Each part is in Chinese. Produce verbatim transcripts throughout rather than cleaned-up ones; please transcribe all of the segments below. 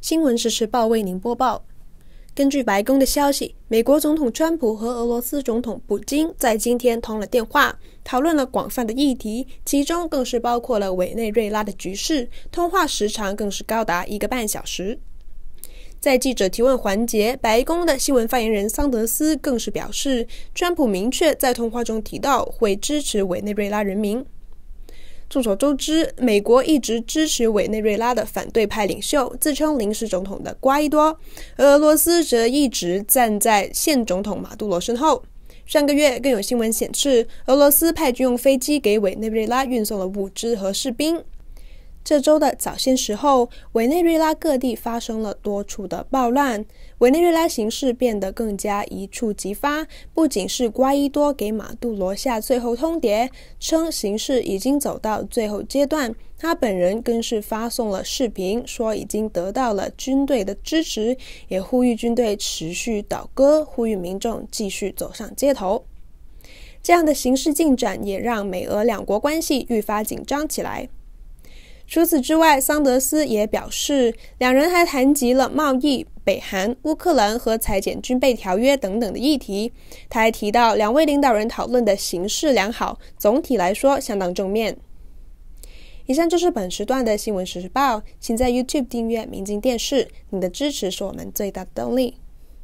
新闻时时报为您播报。根据白宫的消息，美国总统川普和俄罗斯总统普京在今天通了电话，讨论了广泛的议题，其中更是包括了委内瑞拉的局势，通话时长更是高达一个半小时。在记者提问环节，白宫的新闻发言人桑德斯更是表示，川普明确在通话中提到会支持委内瑞拉人民。众所周知，美国一直支持委内瑞拉的反对派领袖，自称临时总统的瓜伊多，而俄罗斯则一直站在现总统马杜罗身后。上个月更有新闻显示，俄罗斯派军用飞机给委内瑞拉运送了物资和士兵。这周的早些时候，委内瑞拉各地发生了多处的暴乱，委内瑞拉形势变得更加一触即发。不仅是瓜伊多给马杜罗下最后通牒，称形势已经走到最后阶段，他本人更是发送了视频，说已经得到了军队的支持，也呼吁军队持续倒戈，呼吁民众继续走上街头。这样的形势进展也让美俄两国关系愈发紧张起来。除此之外，桑德斯也表示，两人还谈及了贸易、北韩、乌克兰和裁减军备条约等等的议题。他还提到，两位领导人讨论的形势良好，总体来说相当正面。以上就是本时段的新闻时事报，请在 YouTube 订阅明镜电视，你的支持是我们最大的动力。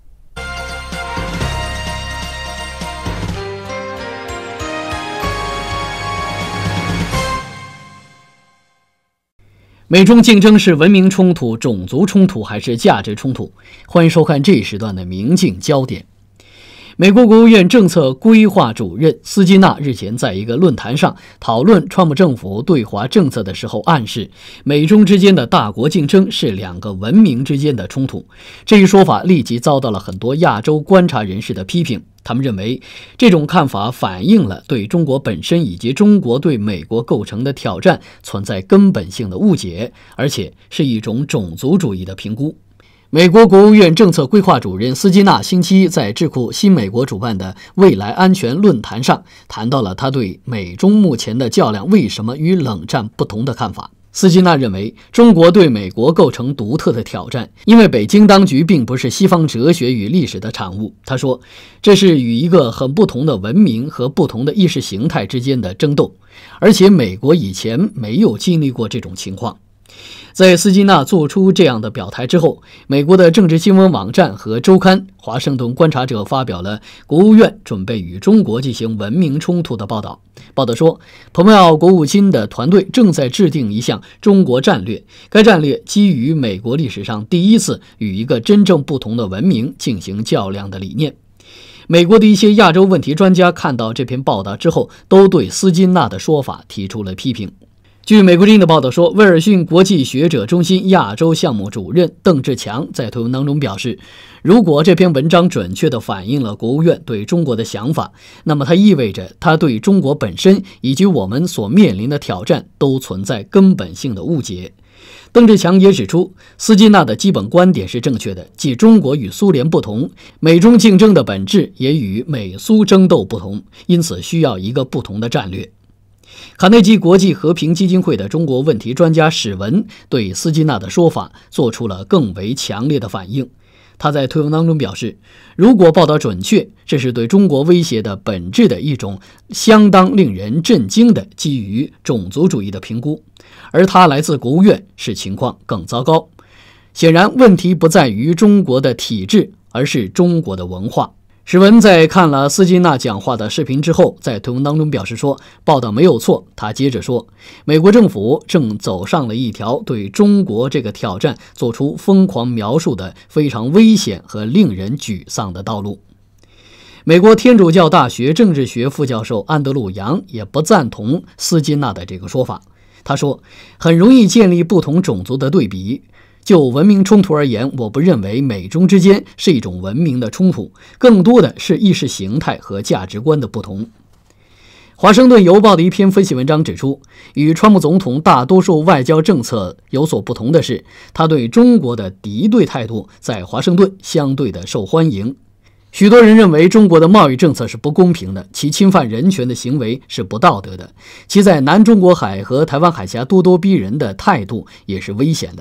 美中竞争是文明冲突、种族冲突还是价值冲突？欢迎收看这一时段的明镜焦点。美国国务院政策规划主任斯金纳日前在一个论坛上讨论川普政府对华政策的时候，暗示美中之间的大国竞争是两个文明之间的冲突。这一说法立即遭到了很多亚洲观察人士的批评。他们认为，这种看法反映了对中国本身以及中国对美国构成的挑战存在根本性的误解，而且是一种种族主义的评估。美国国务院政策规划主任斯金纳星期一在智库新美国主办的未来安全论坛上谈到了他对美中目前的较量为什么与冷战不同的看法。斯金纳认为，中国对美国构成独特的挑战，因为北京当局并不是西方哲学与历史的产物。他说，这是与一个很不同的文明和不同的意识形态之间的争斗，而且美国以前没有经历过这种情况。在斯金纳做出这样的表态之后，美国的政治新闻网站和周刊《华盛顿观察者》发表了国务院准备与中国进行文明冲突的报道。报道说，蓬佩奥国务卿的团队正在制定一项中国战略，该战略基于美国历史上第一次与一个真正不同的文明进行较量的理念。美国的一些亚洲问题专家看到这篇报道之后，都对斯金纳的说法提出了批评。据美国之音的报道说，威尔逊国际学者中心亚洲项目主任邓志强在推文当中表示，如果这篇文章准确地反映了国务院对中国的想法，那么它意味着他对中国本身以及我们所面临的挑战都存在根本性的误解。邓志强也指出，斯金纳的基本观点是正确的，即中国与苏联不同，美中竞争的本质也与美苏争斗不同，因此需要一个不同的战略。卡内基国际和平基金会的中国问题专家史文对斯金纳的说法做出了更为强烈的反应。他在推文当中表示，如果报道准确，这是对中国威胁的本质的一种相当令人震惊的基于种族主义的评估，而他来自国务院，使情况更糟糕。显然，问题不在于中国的体制，而是中国的文化。史文在看了斯金纳讲话的视频之后，在推文当中表示说，报道没有错。他接着说，美国政府正走上了一条对中国这个挑战做出疯狂描述的非常危险和令人沮丧的道路。美国天主教大学政治学副教授安德鲁·杨也不赞同斯金纳的这个说法。他说，很容易建立不同种族的对比。就文明冲突而言，我不认为美中之间是一种文明的冲突，更多的是意识形态和价值观的不同。华盛顿邮报的一篇分析文章指出，与川普总统大多数外交政策有所不同的是，他对中国的敌对态度在华盛顿相对的受欢迎。许多人认为中国的贸易政策是不公平的，其侵犯人权的行为是不道德的，其在南中国海和台湾海峡咄咄逼人的态度也是危险的。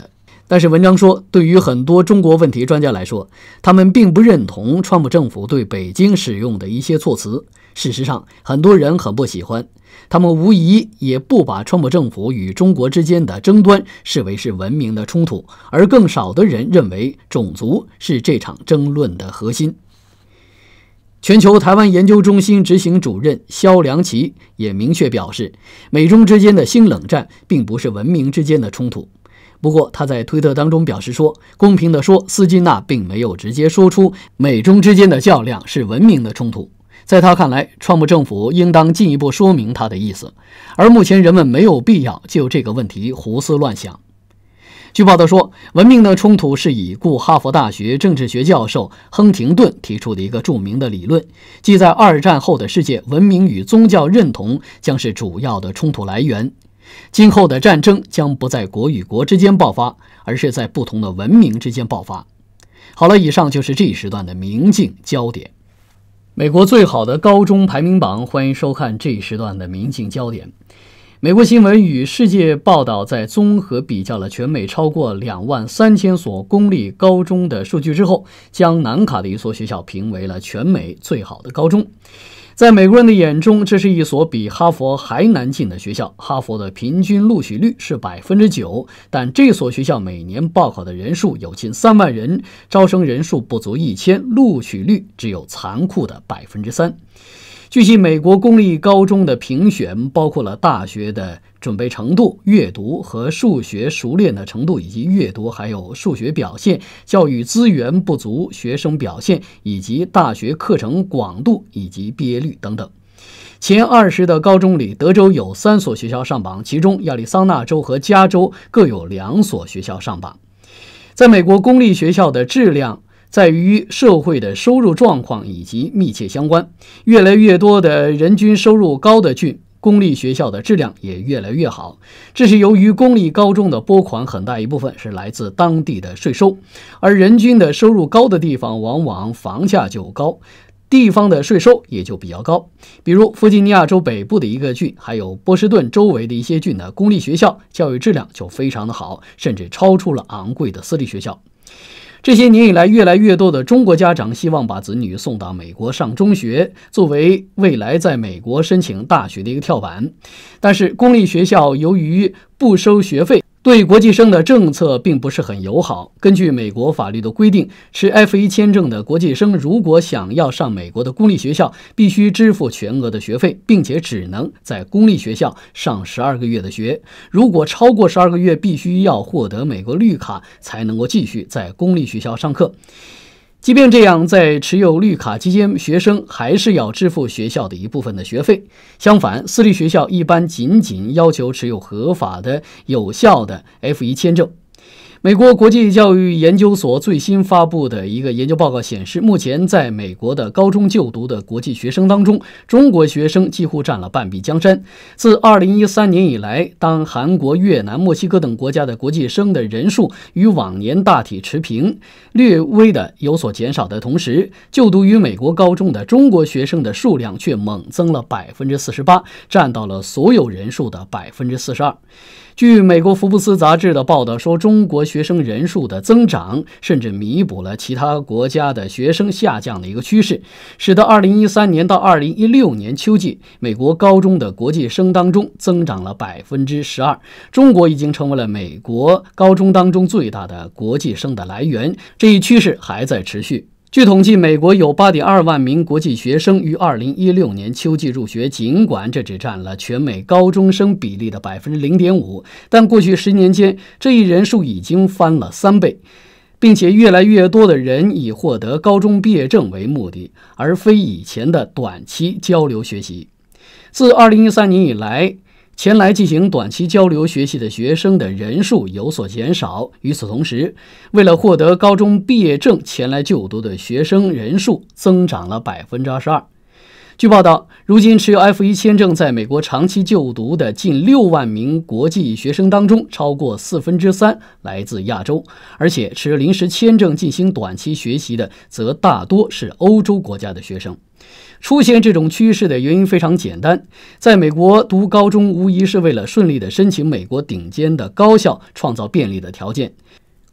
但是文章说，对于很多中国问题专家来说，他们并不认同川普政府对北京使用的一些措辞。事实上，很多人很不喜欢，他们无疑也不把川普政府与中国之间的争端视为是文明的冲突，而更少的人认为种族是这场争论的核心。全球台湾研究中心执行主任萧良奇也明确表示，美中之间的新冷战并不是文明之间的冲突。不过他在推特当中表示说，公平地说，斯金纳并没有直接说出美中之间的较量是文明的冲突。在他看来，川普政府应当进一步说明他的意思，而目前人们没有必要就这个问题胡思乱想。据报道说，文明的冲突是已故哈佛大学政治学教授亨廷顿提出的一个著名的理论，即在二战后的世界，文明与宗教认同将是主要的冲突来源。今后的战争将不在国与国之间爆发，而是在不同的文明之间爆发。好了，以上就是这一时段的明镜焦点。美国最好的高中排名榜，欢迎收看这一时段的明镜焦点。美国新闻与世界报道在综合比较了全美超过两万三千所公立高中的数据之后，将南卡的一所学校评为了全美最好的高中。在美国人的眼中，这是一所比哈佛还难进的学校。哈佛的平均录取率是 百分之九， 但这所学校每年报考的人数有近三万人，招生人数不足一千，录取率只有残酷的 百分之三。据悉，美国公立高中的评选包括了大学的准备程度、阅读和数学熟练的程度，以及阅读还有数学表现、教育资源不足、学生表现，以及大学课程广度以及毕业率等等。前二十的高中里，德州有三所学校上榜，其中亚利桑那州和加州各有两所学校上榜。在美国，公立学校的质量在于社会的收入状况以及密切相关，越来越多的人均收入高的郡，公立学校的质量也越来越好。这是由于公立高中的拨款很大一部分是来自当地的税收，而人均的收入高的地方往往房价就高，地方的税收也就比较高。比如弗吉尼亚州北部的一个郡，还有波士顿周围的一些郡的公立学校教育质量就非常的好，甚至超出了昂贵的私立学校。这些年以来，越来越多的中国家长希望把子女送到美国上中学，作为未来在美国申请大学的一个跳板。但是公立学校由于不收学费，对国际生的政策并不是很友好。根据美国法律的规定，持 F 一 签证的国际生如果想要上美国的公立学校，必须支付全额的学费，并且只能在公立学校上十二个月的学。如果超过十二个月，必须要获得美国绿卡才能够继续在公立学校上课。即便这样，在持有绿卡期间，学生还是要支付学校的一部分的学费。相反，私立学校一般仅仅要求持有合法的、有效的 F 一 签证。美国国际教育研究所最新发布的一个研究报告显示，目前在美国的高中就读的国际学生当中，中国学生几乎占了半壁江山。自二零一三年以来，当韩国、越南、墨西哥等国家的国际生的人数与往年大体持平，略微的有所减少的同时，就读于美国高中的中国学生的数量却猛增了 百分之四十八， 占到了所有人数的 百分之四十二。据美国福布斯杂志的报道说，中国学生人数的增长甚至弥补了其他国家的学生下降的一个趋势，使得二零一三年到二零一六年秋季，美国高中的国际生当中增长了 百分之十二。 中国已经成为了美国高中当中最大的国际生的来源，这一趋势还在持续。据统计，美国有 八点二万名国际学生于二零一六年秋季入学，尽管这只占了全美高中生比例的 百分之零点五， 但过去十年间，这一人数已经翻了三倍，并且越来越多的人以获得高中毕业证为目的，而非以前的短期交流学习。自二零一三年以来，前来进行短期交流学习的学生的人数有所减少。与此同时，为了获得高中毕业证前来就读的学生人数增长了 百分之二十二。据报道，如今持有 F 一 签证在美国长期就读的近六万名国际学生当中，超过四分之三来自亚洲，而且持临时签证进行短期学习的则大多是欧洲国家的学生。出现这种趋势的原因非常简单，在美国读高中无疑是为了顺利地申请美国顶尖的高校创造便利的条件。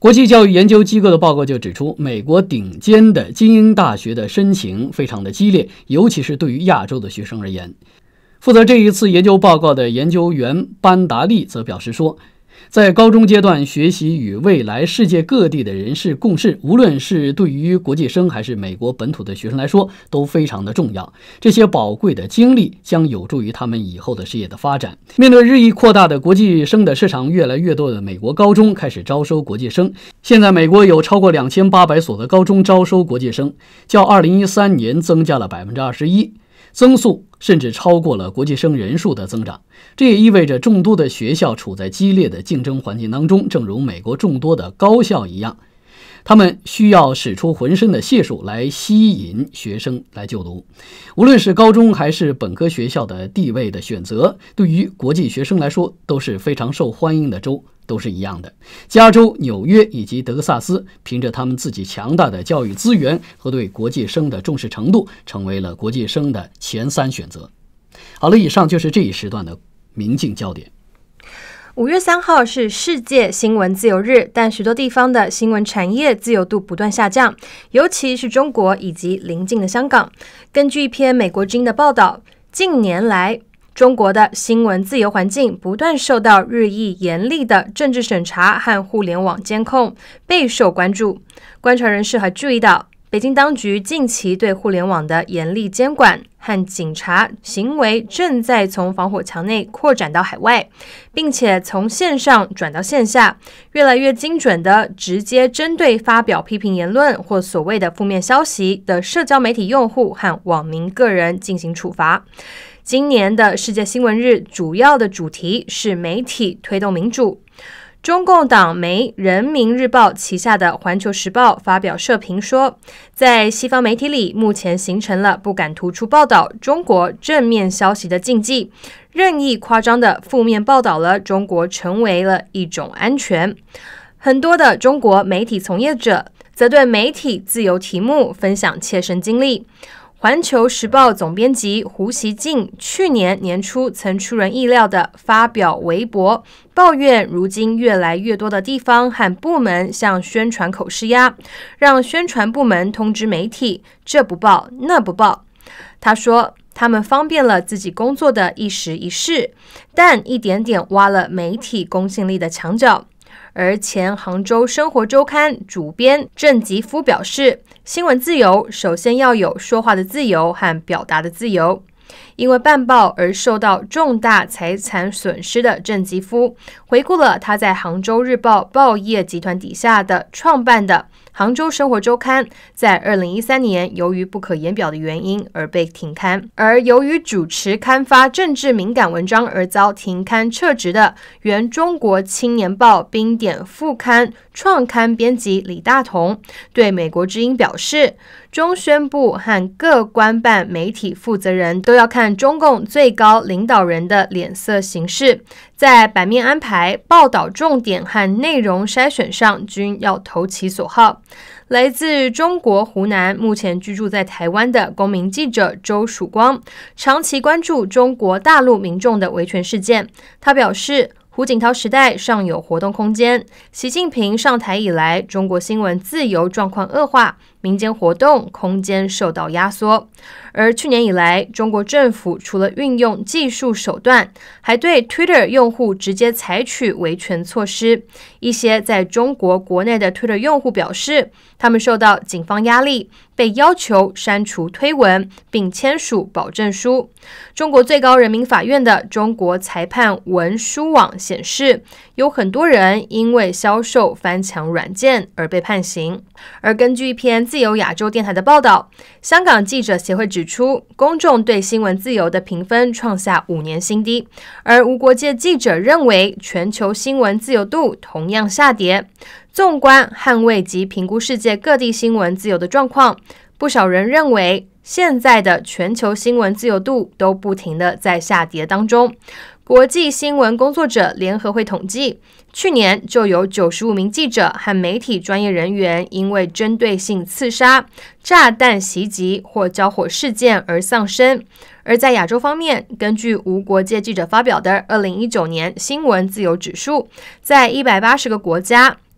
国际教育研究机构的报告就指出，美国顶尖的精英大学的申请非常的激烈，尤其是对于亚洲的学生而言。负责这一次研究报告的研究员班达利则表示说，在高中阶段学习与未来世界各地的人士共事，无论是对于国际生还是美国本土的学生来说都非常的重要。这些宝贵的经历将有助于他们以后的事业的发展。面对日益扩大的国际生的市场，越来越多的美国高中开始招收国际生。现在美国有超过两千八百所的高中招收国际生，较二零一三年增加了 百分之二十一， 增速甚至超过了国际生人数的增长。这也意味着众多的学校处在激烈的竞争环境当中，正如美国众多的高校一样，他们需要使出浑身的解数来吸引学生来就读。无论是高中还是本科学校的地位的选择，对于国际学生来说都是非常受欢迎的州，都是一样的。加州、纽约以及德克萨斯凭着他们自己强大的教育资源和对国际生的重视程度，成为了国际生的前三选择。好了，以上就是这一时段的明镜焦点。 五月三号是世界新闻自由日，但许多地方的新闻产业自由度不断下降，尤其是中国以及邻近的香港。根据一篇美国之音的报道，近年来中国的新闻自由环境不断受到日益严厉的政治审查和互联网监控，备受关注。观察人士还注意到，北京当局近期对互联网的严厉监管和警察行为正在从防火墙内扩展到海外，并且从线上转到线下，越来越精准地直接针对发表批评言论或所谓的负面消息的社交媒体用户和网民个人进行处罚。今年的世界新闻日主要的主题是媒体推动民主。中共党媒人民日报旗下的环球时报发表社评说，在西方媒体里目前形成了不敢突出报道中国正面消息的禁忌，任意夸张的负面报道了中国成为了一种安全。很多的中国媒体从业者则对媒体自由题目分享切身经历。环球时报总编辑胡锡进去年年初曾出人意料地发表微博，抱怨如今越来越多的地方和部门向宣传口施压，让宣传部门通知媒体这不报那不报。他说，他们方便了自己工作的一时一事，但一点点挖了媒体公信力的墙角。而前杭州生活周刊主编郑吉夫表示，新闻自由首先要有说话的自由和表达的自由。因为办报而受到重大财产损失的郑吉夫回顾了他在杭州日报报业集团底下的创办的杭州生活周刊在二零一三年由于不可言表的原因而被停刊，而由于主持刊发政治敏感文章而遭停刊撤职的原中国青年报冰点副刊创刊编辑李大同对美国之音表示，中宣部和各官办媒体负责人都要看中共最高领导人的脸色行事，在版面安排、报道重点和内容筛选上均要投其所好。来自中国湖南，目前居住在台湾的公民记者周曙光，长期关注中国大陆民众的维权事件。他表示，胡锦涛时代尚有活动空间，习近平上台以来，中国新闻自由状况恶化，民间活动空间受到压缩。而去年以来，中国政府除了运用技术手段，还对 Twitter 用户直接采取维权措施。一些在中国国内的 Twitter 用户表示，他们受到警方压力，被要求删除推文并签署保证书。中国最高人民法院的中国裁判文书网显示，有很多人因为销售翻墙软件而被判刑。而根据一篇自由亚洲电台的报道，香港记者协会指出，公众对新闻自由的评分创下五年新低，而无国界记者认为全球新闻自由度同样下跌。纵观捍卫及评估世界各地新闻自由的状况，不少人认为现在的全球新闻自由度都不停地在下跌当中。国际新闻工作者联合会统计，去年就有九十五名记者和媒体专业人员因为针对性刺杀、炸弹袭击或交火事件而丧生。而在亚洲方面，根据无国界记者发表的二零一九年新闻自由指数，在一百八十个国家，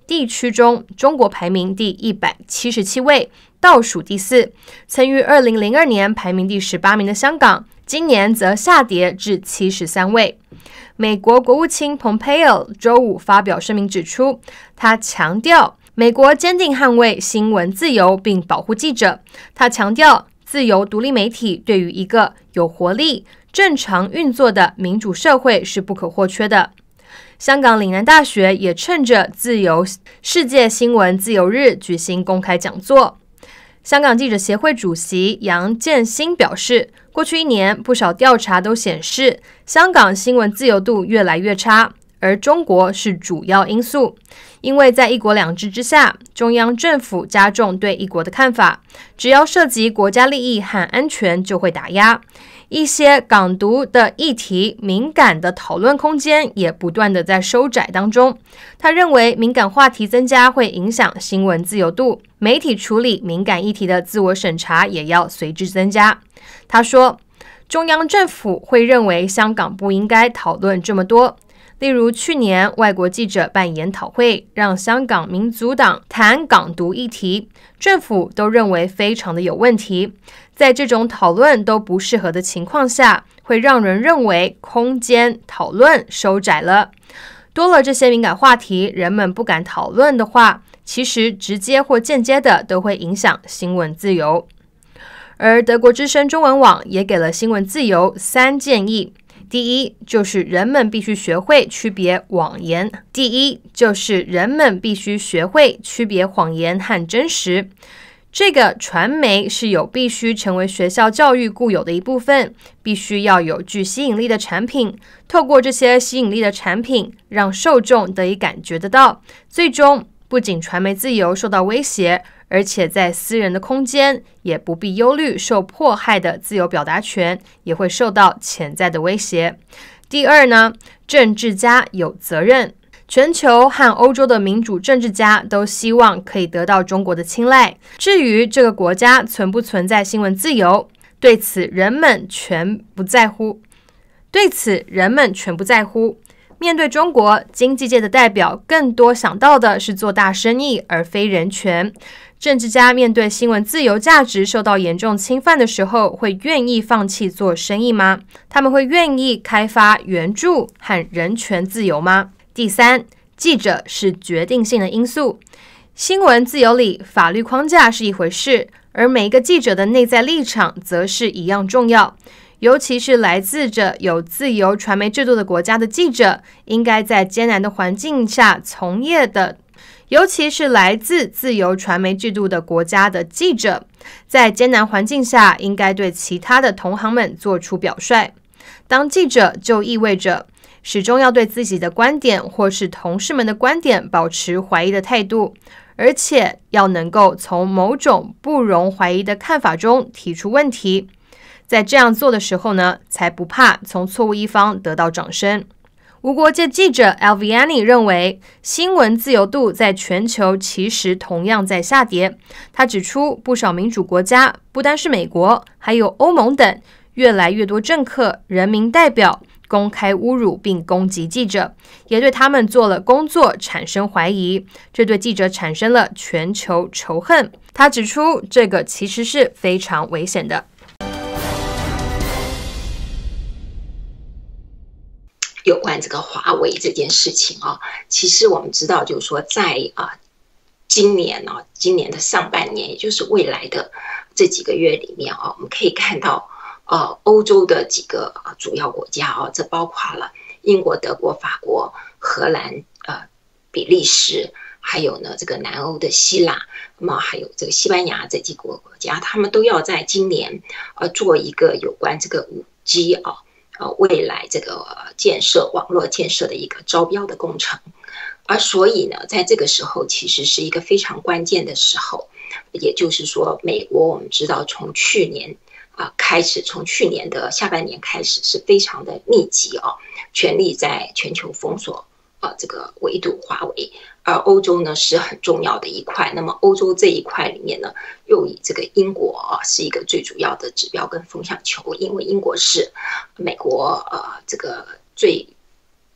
地区中，中国排名第一百七十七位，倒数第四。曾于二零零二年排名第十八名的香港，今年则下跌至七十三位。美国国务卿蓬佩奥周五发表声明指出，他强调美国坚定捍卫新闻自由并保护记者。他强调，自由独立媒体对于一个有活力、正常运作的民主社会是不可或缺的。香港岭南大学也趁着自由世界新闻自由日举行公开讲座。香港记者协会主席杨建新表示，过去一年不少调查都显示，香港新闻自由度越来越差，而中国是主要因素。因为在一国两制之下，中央政府加重对一国的看法，只要涉及国家利益和安全就会打压。一些港独的议题敏感的讨论空间也不断的在收窄当中。他认为敏感话题增加会影响新闻自由度，媒体处理敏感议题的自我审查也要随之增加。他说，中央政府会认为香港不应该讨论这么多。例如去年外国记者办研讨会，让香港民族党谈港独议题，政府都认为非常的有问题。在这种讨论都不适合的情况下，会让人认为空间讨论收窄了。多了这些敏感话题，人们不敢讨论的话，其实直接或间接的都会影响新闻自由。而德国之声中文网也给了新闻自由三建议。第一，就是人们必须学会区别谎言。第一，就是人们必须学会区别谎言和真实。这个传媒是有必须成为学校教育固有的一部分，必须要有具吸引力的产品，透过这些吸引力的产品，让受众得以感觉得到，最终不仅传媒自由受到威胁，而且在私人的空间也不必忧虑受迫害的自由表达权也会受到潜在的威胁。第二呢，政治家有责任。全球和欧洲的民主政治家都希望可以得到中国的青睐。至于这个国家存不存在新闻自由，对此人们全不在乎。对此人们全不在乎。面对中国，经济界的代表更多想到的是做大生意，而非人权。政治家面对新闻自由价值受到严重侵犯的时候，会愿意放弃做生意吗？他们会愿意开发援助和人权自由吗？第三，记者是决定性的因素。新闻自由里，法律框架是一回事，而每一个记者的内在立场则是一样重要。尤其是来自着有自由传媒制度的国家的记者，应该在艰难的环境下从业的，尤其是来自自由传媒制度的国家的记者，在艰难环境下应该对其他的同行们做出表率。当记者就意味着始终要对自己的观点或是同事们的观点保持怀疑的态度，而且要能够从某种不容怀疑的看法中提出问题。在这样做的时候呢，才不怕从错误一方得到掌声。无国界记者 Alviani 认为，新闻自由度在全球其实同样在下跌。他指出，不少民主国家，不单是美国，还有欧盟等，越来越多政客、人民代表公开侮辱并攻击记者，也对他们做了工作产生怀疑，这对记者产生了全球仇恨。他指出，这个其实是非常危险的。 有关这个华为这件事情啊，其实我们知道，就是说在啊今年啊，今年的上半年，也就是未来的这几个月里面啊，我们可以看到。呃，欧洲的几个主要国家啊，这包括了英国、德国、法国、荷兰、呃、比利时，还有呢这个南欧的希腊，那么还有这个西班牙这几个国家，他们都要在今年呃做一个有关这个 五 G 啊，呃未来这个建设网络建设的一个招标的工程。而所以呢，在这个时候其实是一个非常关键的时候，也就是说，美国我们知道从去年。啊，开始从去年的下半年开始是非常的密集啊，全力在全球封锁啊这个围堵华为，而欧洲呢是很重要的一块。那么欧洲这一块里面呢，又以这个英国啊是一个最主要的指标跟风向球，因为英国是美国呃这个最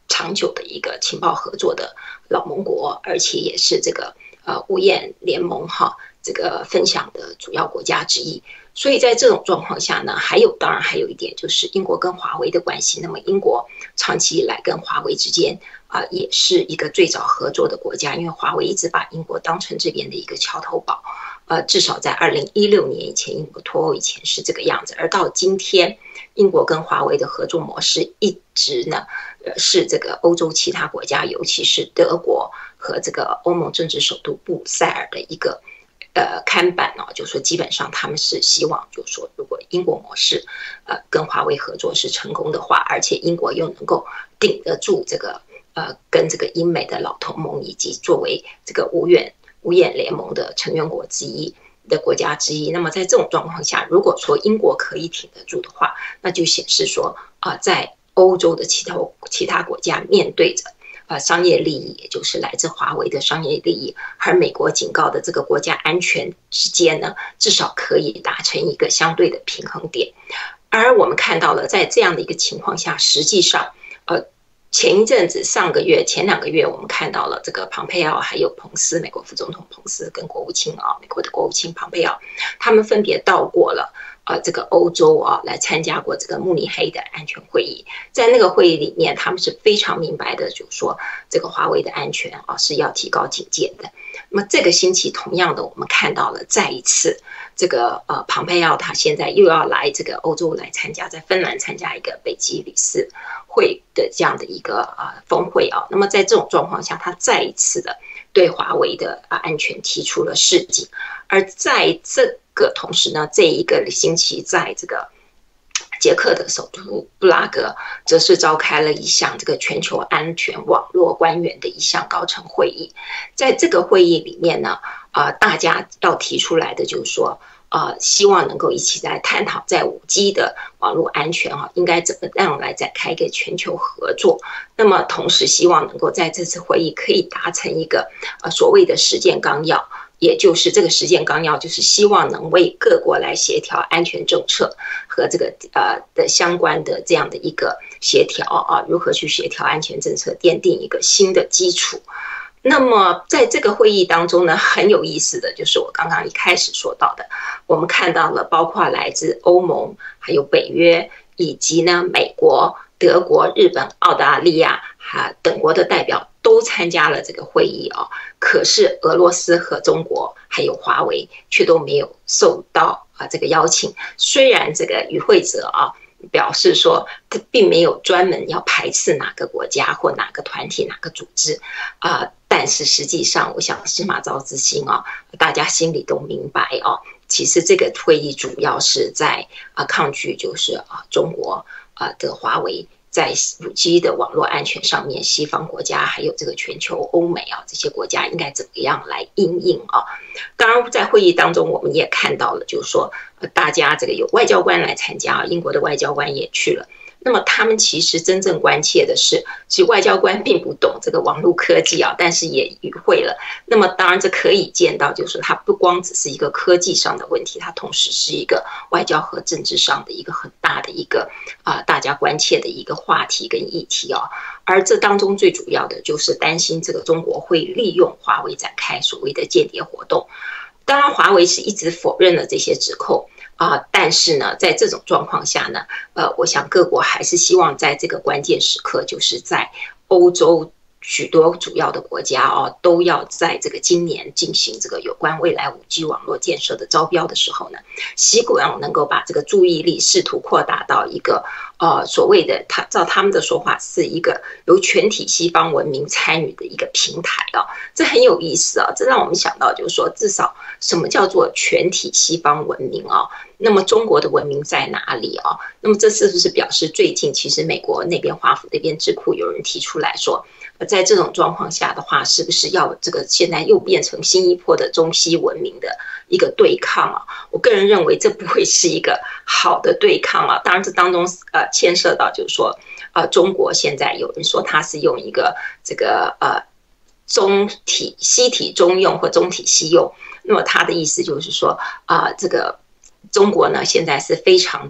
长久的一个情报合作的老盟国，而且也是这个呃五眼联盟哈这个分享的主要国家之一。所以在这种状况下呢，还有当然还有一点就是英国跟华为的关系。那么英国长期以来跟华为之间啊、呃、也是一个最早合作的国家，因为华为一直把英国当成这边的一个桥头堡。呃，至少在二零一六年以前，英国脱欧以前是这个样子，而到今天，英国跟华为的合作模式一直呢，呃，是这个欧洲其他国家，尤其是德国和这个欧盟政治首都布鲁塞尔的一个呃看板哦，就说基本上他们是希望，就说如果英国模式呃跟华为合作是成功的话，而且英国又能够顶得住这个呃跟这个英美的老同盟，以及作为这个五眼五眼联盟的成员国之一的国家之一，那么在这种状况下，如果说英国可以挺得住的话，那就显示说啊、呃，在欧洲的其他其他国家面对着呃商业利益，也就是来自华为的商业利益，和美国警告的这个国家安全之间呢，至少可以达成一个相对的平衡点。而我们看到了，在这样的一个情况下，实际上呃。前一阵子，上个月、前两个月，我们看到了这个庞佩奥还有彭斯，美国副总统彭斯跟国务卿啊，美国的国务卿庞佩奥，他们分别到过了呃这个欧洲啊，来参加过这个慕尼黑的安全会议。在那个会议里面，他们是非常明白的，就是说这个华为的安全啊是要提高警戒的。那么这个星期，同样的，我们看到了再一次。这个呃，庞佩奥他现在又要来这个欧洲来参加，在芬兰参加一个北极理事会的这样的一个呃峰会啊。那么在这种状况下，他再一次的对华为的啊安全提出了示警。而在这个同时呢，这一个星期在这个捷克的首都布拉格，则是召开了一项这个全球安全网络官员的一项高层会议。在这个会议里面呢，呃，大家要提出来的就是说，呃，希望能够一起来探讨在 五 G 的网络安全啊，应该怎么样来展开一个全球合作。那么同时希望能够在这次会议可以达成一个呃所谓的实践纲要。也就是这个实践纲要，就是希望能为各国来协调安全政策和这个呃的相关的这样的一个协调啊，如何去协调安全政策，奠定一个新的基础。那么在这个会议当中呢，很有意思的就是我刚刚一开始说到的，我们看到了包括来自欧盟、还有北约以及呢美国、德国、日本、澳大利亚啊等国的代表。都参加了这个会议啊，可是俄罗斯和中国还有华为却都没有受到啊这个邀请。虽然这个与会者啊表示说，他并没有专门要排斥哪个国家或哪个团体、哪个组织啊，但是实际上，我想司马昭之心啊，大家心里都明白啊，其实这个会议主要是在啊抗拒，就是啊中国啊的华为。在 五 G 的网络安全上面，西方国家还有这个全球欧美啊这些国家应该怎么样来因应啊？当然，在会议当中我们也看到了，就是说，呃，大家这个有外交官来参加，英国的外交官也去了。那么他们其实真正关切的是，其实外交官并不懂这个网络科技啊，但是也与会了。那么当然这可以见到，就是它不光只是一个科技上的问题，它同时是一个外交和政治上的一个很大的一个啊、呃、大家关切的一个话题跟议题啊。而这当中最主要的就是担心这个中国会利用华为展开所谓的间谍活动。当然，华为是一直否认了这些指控。啊、呃，但是呢，在这种状况下呢，呃，我想各国还是希望在这个关键时刻，就是在欧洲许多主要的国家哦，都要在这个今年进行这个有关未来 五 G 网络建设的招标的时候呢，希望能够把这个注意力试图扩大到一个呃所谓的他照他们的说法是一个由全体西方文明参与的一个平台啊，这很有意思啊，这让我们想到就是说，至少什么叫做全体西方文明啊？那么中国的文明在哪里啊？那么这是不是表示最近其实美国那边华府那边智库有人提出来说，在这种状况下的话，是不是要这个现在又变成新一波的中西文明的一个对抗啊？我个人认为这不会是一个好的对抗啊。当然这当中呃牵涉到就是说，呃中国现在有人说它是用一个这个呃中体西体中用或中体西用，那么他的意思就是说啊、呃、这个。中国呢，现在是非常的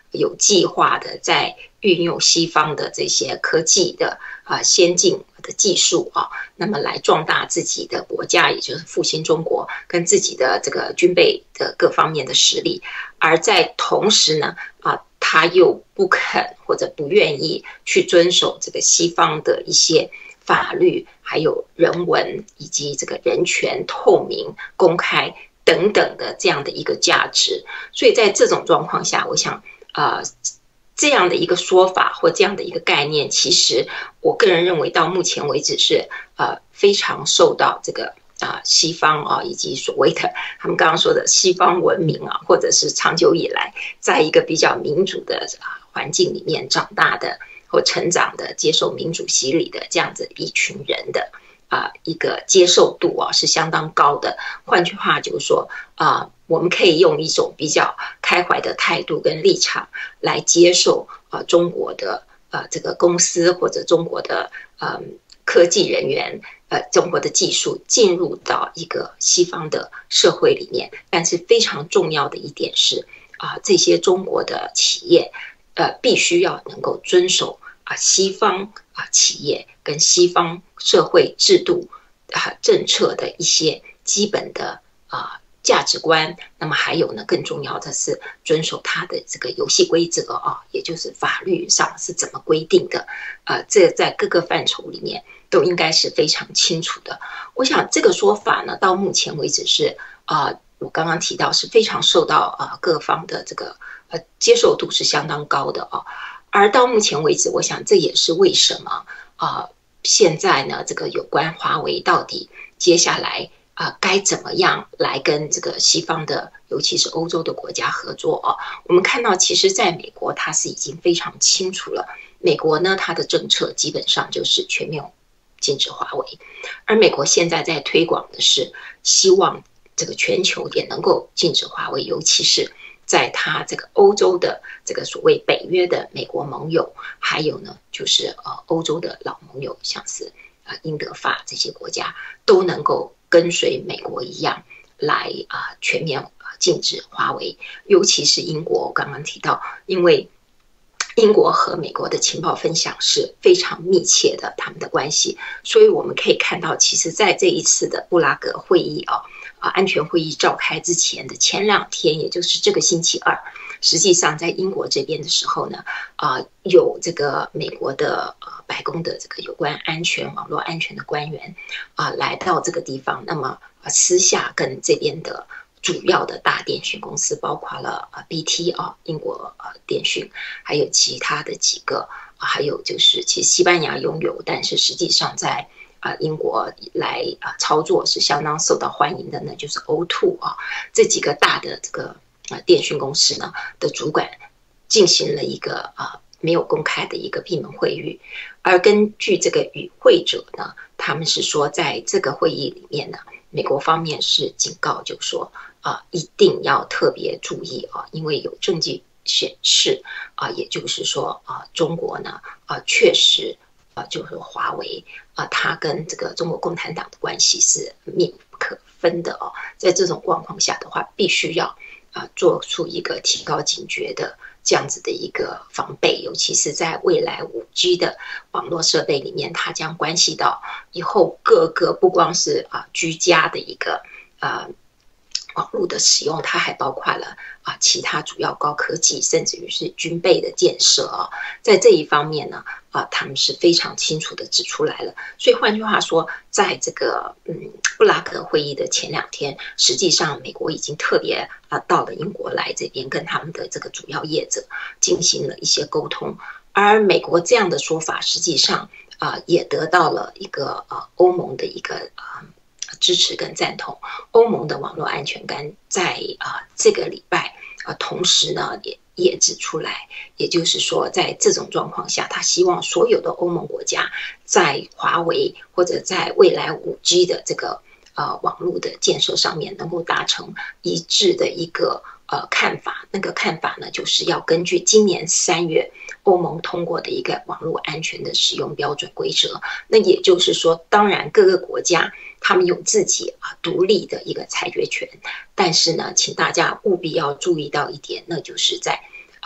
有计划的在运用西方的这些科技的啊先进的技术啊，那么来壮大自己的国家，也就是复兴中国跟自己的这个军备的各方面的实力，而在同时呢啊，他又不肯或者不愿意去遵守这个西方的一些法律，还有人文以及这个人权透明公开等等的这样的一个价值。所以在这种状况下，我想呃这样的一个说法或这样的一个概念，其实我个人认为到目前为止是呃非常受到这个啊、呃、西方啊以及所谓的他们刚刚说的西方文明啊，或者是长久以来在一个比较民主的环境里面长大的或成长的、接受民主洗礼的这样子一群人的啊、呃、一个接受度啊是相当高的。换句话就是说啊、呃，我们可以用一种比较开怀的态度跟立场来接受啊、呃、中国的呃这个公司或者中国的呃科技人员呃中国的技术进入到一个西方的社会里面。但是非常重要的一点是啊、呃，这些中国的企业呃，必须要能够遵守啊西方啊企业跟西方社会制度啊政策的一些基本的啊价值观。那么还有呢，更重要的是遵守它的这个游戏规则啊，也就是法律上是怎么规定的啊，这在各个范畴里面都应该是非常清楚的。我想这个说法呢，到目前为止是啊，我刚刚提到是非常受到啊各方的这个。呃，接受度是相当高的哦，而到目前为止，我想这也是为什么啊、呃，现在呢，这个有关华为到底接下来啊、呃、该怎么样来跟这个西方的，尤其是欧洲的国家合作哦。我们看到，其实在美国，它是已经非常清楚了。美国呢，它的政策基本上就是全面禁止华为，而美国现在在推广的是希望这个全球也能够禁止华为，尤其是在他这个欧洲的这个所谓北约的美国盟友，还有呢就是呃欧洲的老盟友，像是啊英德法这些国家，都能够跟随美国一样来啊全面禁止华为。尤其是英国，我刚刚提到，因为英国和美国的情报分享是非常密切的，他们的关系，所以我们可以看到，其实在这一次的布拉格会议啊。啊，安全会议召开之前的前两天，也就是这个星期二，实际上在英国这边的时候呢，啊，有这个美国的呃白宫的这个有关安全、网络安全的官员啊，来到这个地方，那么私下跟这边的主要的大电讯公司，包括了呃 B T 啊，英国呃电讯，还有其他的几个，还有就是其实西班牙拥有，但是实际上在啊，英国来啊操作是相当受到欢迎的呢，就是 O 二 啊，这几个大的这个啊电讯公司呢的主管进行了一个啊没有公开的一个闭门会议，而根据这个与会者呢，他们是说在这个会议里面呢，美国方面是警告，就说啊一定要特别注意啊，因为有证据显示啊，也就是说啊，中国呢啊确实。啊，就是华为啊，它跟这个中国共产党的关系是密不可分的哦。在这种状况下的话，必须要啊做出一个提高警觉的这样子的一个防备，尤其是在未来 五 G 的网络设备里面，它将关系到以后各个不光是啊居家的一个啊。网络的使用，它还包括了啊其他主要高科技，甚至于是军备的建设啊，在这一方面呢，啊他们是非常清楚的指出来了。所以换句话说，在这个嗯布拉格会议的前两天，实际上美国已经特别啊到了英国来这边，跟他们的这个主要业者进行了一些沟通。而美国这样的说法，实际上啊也得到了一个啊欧盟的一个啊。支持跟赞同。欧盟的网络安全官在啊、呃、这个礼拜啊、呃，同时呢也也指出来，也就是说，在这种状况下，他希望所有的欧盟国家在华为或者在未来 五 G 的这个呃网络的建设上面，能够达成一致的一个呃看法。那个看法呢，就是要根据今年三月欧盟通过的一个网络安全的使用标准规则。那也就是说，当然各个国家他们有自己啊独立的一个裁决权，但是呢，请大家务必要注意到一点，那就是在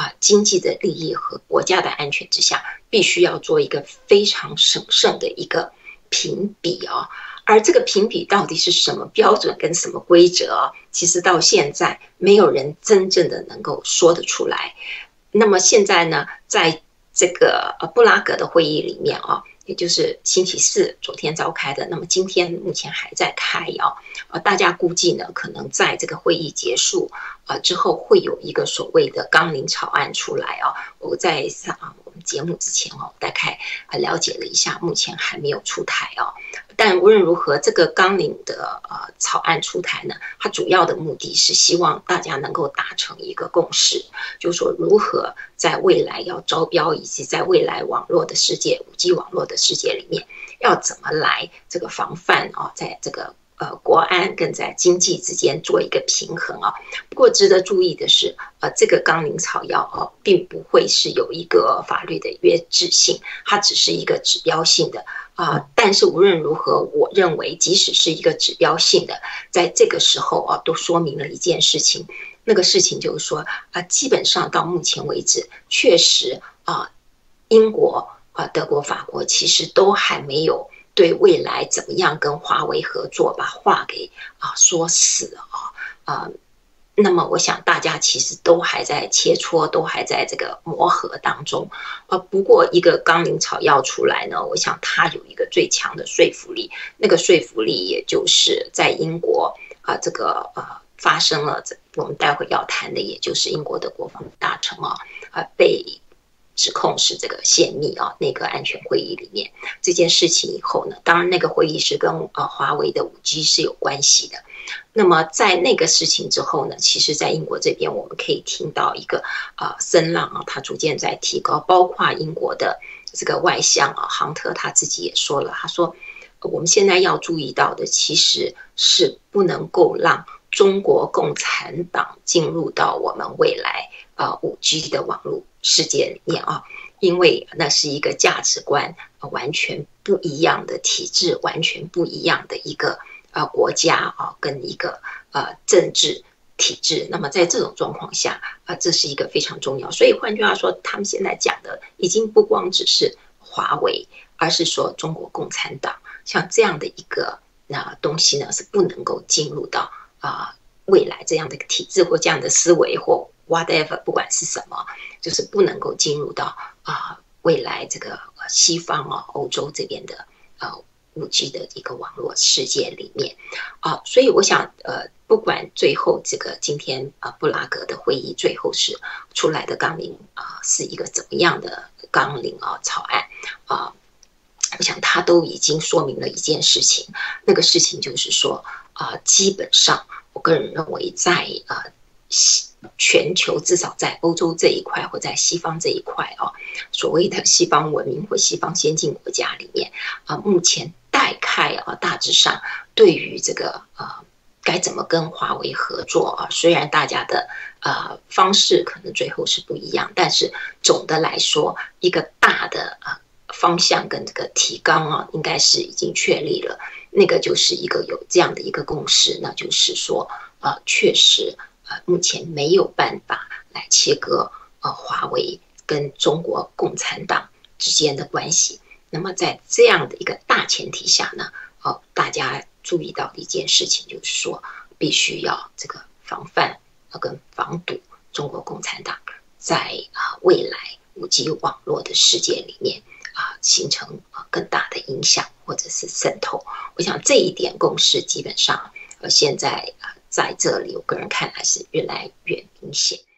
啊经济的利益和国家的安全之下，必须要做一个非常审慎的一个评比啊。而这个评比到底是什么标准跟什么规则啊？其实到现在没有人真正的能够说得出来。那么现在呢，在这个呃布拉格的会议里面啊，也就是星期四昨天召开的，那么今天目前还在开啊，呃，大家估计呢，可能在这个会议结束啊、呃、之后，会有一个所谓的纲领草案出来啊。我在上我们节目之前哦，大概啊了解了一下，目前还没有出台啊。但无论如何，这个纲领的呃草案出台呢，它主要的目的是希望大家能够达成一个共识，就是说如何在未来要招标，以及在未来网络的世界、五 G 网络的世界里面，要怎么来这个防范啊，在这个呃国安跟在经济之间做一个平衡啊。不过值得注意的是，呃，这个纲领草要啊，并不会是有一个法律的约制性，它只是一个指标性的。啊、呃，但是无论如何，我认为即使是一个指标性的，在这个时候啊，都说明了一件事情，那个事情就是说啊、呃，基本上到目前为止，确实啊、呃，英国啊、呃、德国、法国其实都还没有对未来怎么样跟华为合作把话给啊、呃、说死啊啊。呃那么我想大家其实都还在切磋，都还在这个磨合当中。呃，不过一个纲领草要出来呢，我想它有一个最强的说服力，那个说服力也就是在英国啊、呃，这个呃发生了，我们待会要谈的，也就是英国的国防大臣啊，呃被指控是这个泄密啊，内阁安全会议里面这件事情以后呢，当然那个会议是跟呃华为的 五 G 是有关系的。那么在那个事情之后呢，其实在英国这边我们可以听到一个呃声浪啊，它逐渐在提高，包括英国的这个外相啊，杭特他自己也说了，他说我们现在要注意到的其实是不能够让中国共产党进入到我们未来呃 五 G 的网络世界里面啊，因为那是一个价值观、呃、完全不一样的体制，完全不一样的一个呃国家啊，跟一个呃政治体制。那么在这种状况下啊、呃，这是一个非常重要。所以换句话说，他们现在讲的已经不光只是华为，而是说中国共产党像这样的一个那、呃、东西呢，是不能够进入到啊、呃、未来这样的一个体制或这样的思维或 whatever， 不管是什么，就是不能够进入到啊、呃、未来这个西方啊欧洲这边的呃。五 G 的一个网络世界里面啊，所以我想呃，不管最后这个今天啊布拉格的会议最后是出来的纲领啊是一个怎么样的纲领啊草案啊，我想它都已经说明了一件事情，那个事情就是说啊，基本上我个人认为在啊全球至少在欧洲这一块或在西方这一块啊，所谓的西方文明或西方先进国家里面啊，目前待开啊，大致上对于这个呃该怎么跟华为合作啊，虽然大家的呃方式可能最后是不一样，但是总的来说，一个大的呃方向跟这个提纲啊，应该是已经确立了。那个就是一个有这样的一个共识，那就是说呃，确实呃目前没有办法来切割呃华为跟中国共产党之间的关系。那么在这样的一个大前提下呢，哦，大家注意到的一件事情就是说，必须要这个防范跟防堵中国共产党在啊未来五 G 网络的世界里面啊形成啊更大的影响或者是渗透。我想这一点共识基本上呃现在啊在这里，我个人看来是越来越明显。